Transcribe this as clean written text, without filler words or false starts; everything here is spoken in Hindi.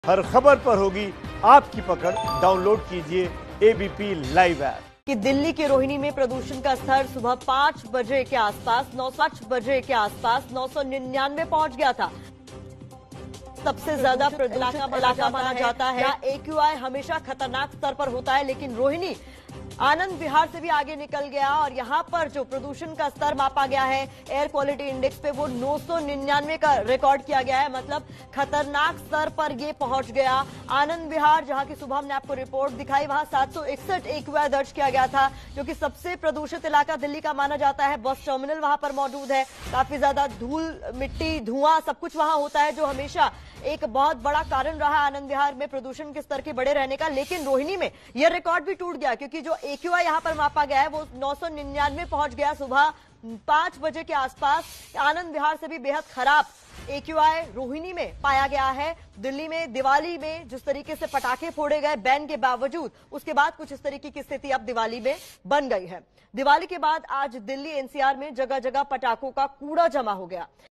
हर खबर पर होगी आपकी पकड़। डाउनलोड कीजिए एबीपी लाइव ऐप। कि दिल्ली के रोहिणी में प्रदूषण का स्तर सुबह 5 बजे के आसपास 999 पहुंच गया था। सबसे ज्यादा प्रदूषित इलाका माना जाता है। AQI हमेशा खतरनाक स्तर पर होता है, लेकिन रोहिणी आनंद विहार से भी आगे निकल गया और यहां पर जो प्रदूषण का स्तर मापा गया है एयर क्वालिटी इंडेक्स पे, वो 999 का रिकॉर्ड किया गया है। मतलब खतरनाक स्तर पर ये पहुंच गया। आनंद विहार, जहां की सुबह हमने आपको रिपोर्ट दिखाई, वहां 761 AQI दर्ज किया गया था, जो कि सबसे प्रदूषित इलाका दिल्ली का माना जाता है। बस टर्मिनल वहां पर मौजूद है। काफी ज्यादा धूल, मिट्टी, धुआं सब कुछ वहां होता है, जो हमेशा एक बहुत बड़ा कारण रहा आनंद विहार में प्रदूषण के स्तर के बड़े रहने का। लेकिन रोहिणी में यह रिकॉर्ड भी टूट गया, क्योंकि जो AQI यहां पर मापा गया है वो 999 पहुंच गया सुबह 5 बजे के आसपास। आनंद विहार से भी बेहद खराब AQI रोहिणी में पाया गया है। दिल्ली में दिवाली में जिस तरीके से पटाखे फोड़े गए बैन के बावजूद, उसके बाद कुछ इस तरीके की स्थिति अब दिवाली में बन गई है। दिवाली के बाद आज दिल्ली NCR में जगह जगह पटाखों का कूड़ा जमा हो गया।